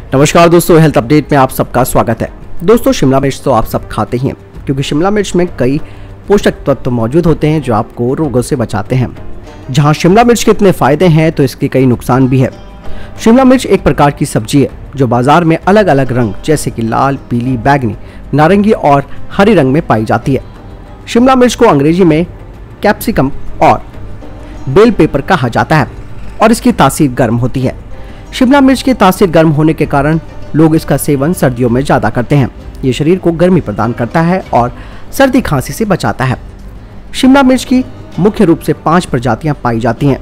नमस्कार दोस्तों, health update में आप सबका स्वागत है। दोस्तों, शिमला मिर्च तो आप सब खाते ही हैं क्योंकि शिमला मिर्च में कई पोषक तत्व मौजूद होते हैं जो आपको रोगों से बचाते हैं। जहां शिमला मिर्च के इतने फायदे हैं तो इसके कई नुकसान भी है। शिमला मिर्च एक प्रकार की सब्जी है जो बाजार में अलग अलग रंग जैसे कि लाल, पीली, बैंगनी, नारंगी और हरे रंग में पाई जाती है। शिमला मिर्च को अंग्रेजी में कैप्सिकम और बेल पेपर कहा जाता है और इसकी तासीर गर्म होती है। शिमला मिर्च की तासीर गर्म होने के कारण लोग इसका सेवन सर्दियों में ज़्यादा करते हैं। ये शरीर को गर्मी प्रदान करता है और सर्दी खांसी से बचाता है। शिमला मिर्च की मुख्य रूप से 5 प्रजातियां पाई जाती हैं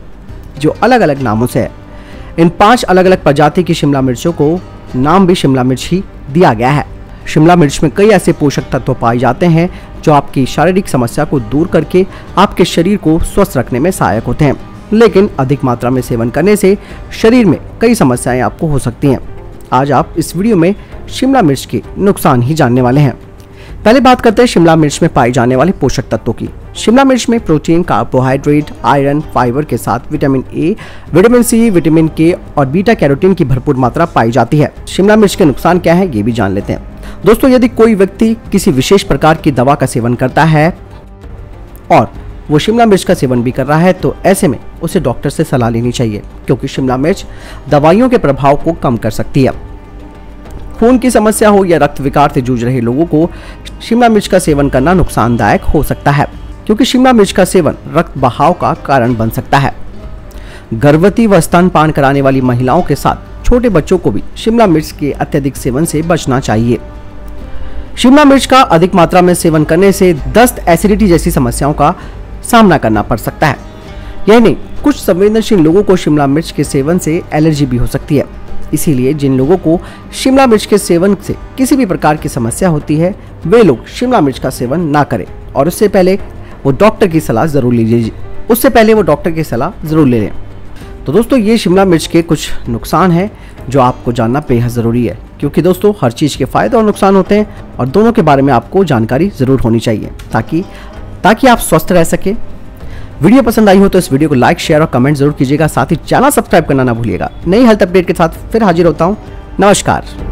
जो अलग अलग नामों से है। इन 5 अलग अलग प्रजाति की शिमला मिर्चों को नाम भी शिमला मिर्च ही दिया गया है। शिमला मिर्च में कई ऐसे पोषक तत्व पाए जाते हैं जो आपकी शारीरिक समस्या को दूर करके आपके शरीर को स्वस्थ रखने में सहायक होते हैं, लेकिन अधिक मात्रा में सेवन करने से शरीर में कई समस्याएं आपको हो सकती हैं। आज आप इस वीडियो में शिमला मिर्च के नुकसान ही जानने वाले हैं। पहले बात करते हैं शिमला मिर्च में पाए जाने वाले पोषक तत्वों की। शिमला मिर्च में प्रोटीन, कार्बोहाइड्रेट, आयरन, फाइबर के साथ vitamin A, vitamin C, vitamin K और बीटा कैरोटीन की भरपूर मात्रा पाई जाती है। शिमला मिर्च के नुकसान क्या है ये भी जान लेते हैं। दोस्तों, यदि कोई व्यक्ति किसी विशेष प्रकार की दवा का सेवन करता है और वो शिमला मिर्च का सेवन भी कर रहा है तो ऐसे में उसे डॉक्टर से सलाह लेनी चाहिए क्योंकि शिमला मिर्च दवाइयों के प्रभाव को कम कर सकती है। खून की समस्या हो या रक्त विकार से जूझ रहे लोगों को शिमला मिर्च का सेवन करना नुकसानदायक हो सकता है क्योंकि शिमला मिर्च का सेवन रक्त बहाव का कारण बन सकता है। गर्भवती व स्तनपान कराने वाली महिलाओं के साथ छोटे बच्चों को भी शिमला मिर्च के अत्यधिक सेवन से बचना चाहिए। शिमला मिर्च का अधिक मात्रा में सेवन करने से दस्त, एसिडिटी जैसी समस्याओं का सामना करना पड़ सकता है। यही नहीं, कुछ संवेदनशील लोगों को शिमला मिर्च के सेवन से एलर्जी भी हो सकती है। इसीलिए जिन लोगों को शिमला मिर्च के सेवन से किसी भी प्रकार की समस्या होती है वे लोग शिमला मिर्च का सेवन ना करें और उससे पहले वो डॉक्टर की सलाह जरूर ले लें। तो दोस्तों, ये शिमला मिर्च के कुछ नुकसान हैं जो आपको जानना बेहद ज़रूरी है क्योंकि दोस्तों हर चीज़ के फायदे और नुकसान होते हैं और दोनों के बारे में आपको जानकारी ज़रूर होनी चाहिए ताकि आप स्वस्थ रह सके। वीडियो पसंद आई हो तो इस वीडियो को लाइक, शेयर और कमेंट जरूर कीजिएगा। साथ ही चैनल सब्सक्राइब करना ना भूलिएगा। नई हेल्थ अपडेट के साथ फिर हाजिर होता हूँ। नमस्कार।